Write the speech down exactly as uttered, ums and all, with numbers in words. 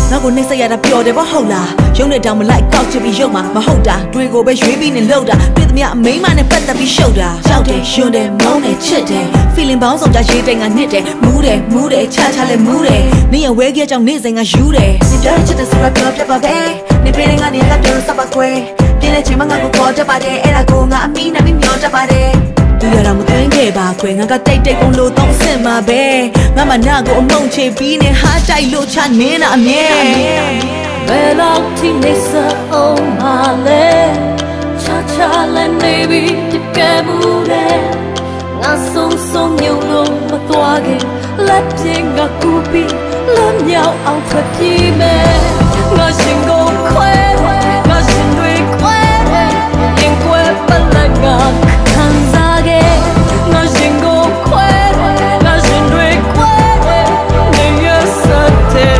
ငါကိုနှိမ့်ဆက်ရတာပျော်တယ်ပေါ့ဟုတ်လားရုံးနဲ့တောင်မလိုက်ကောက်ချပြီးရုပ်မှာမဟုတ်တာတွေကိုပဲရွေးပြီးနေလောက်တာတွေ့သမျှအမိန်းမနဲ့ပတ်သက်ပြီးရှုပ်တာကြောက်တယ်ရှင်တယ်မုန်းတယ်ချစ်တယ် feeling ပေါင်းစုံကြရေးတိုင်ကနှစ်တယ်မူးတယ်မူးတယ်ချာချာလဲမူးတယ်နေရဝဲခဲ့ကြောင့်နေစဉ်ကယူတယ်နေပြောချစ်တဲ့စကားပြောပြပါပဲနေပြေငါနေကပြောစပါကွယ်ပြင်းတဲ့ချိန်မှာငါကိုခေါ်တတ်ပါတယ်အဲ့ဒါကိုငါအမီးနဲ့မျောတတ်ပါတယ်သူရတာမသွင်းခဲ့ပါခွေငါကတိတ်တိတ်ကုန်လို့တော့ဆင်မှာပဲငါမနာကိုအမုံချေပြီးနေဟာတိုက်လို့ချနင်းတာအမြဲဘယ်လောက်ထိနေစအောင်မလဲချာချာလည်းနေပြီးပြကမှုတဲ့ငါဆုံးဆုံးမြုံလို့မသွားခင်လက်ပြငါကူပြီးလွန်မြောက်အောင်ထွက်ပြေးမယ်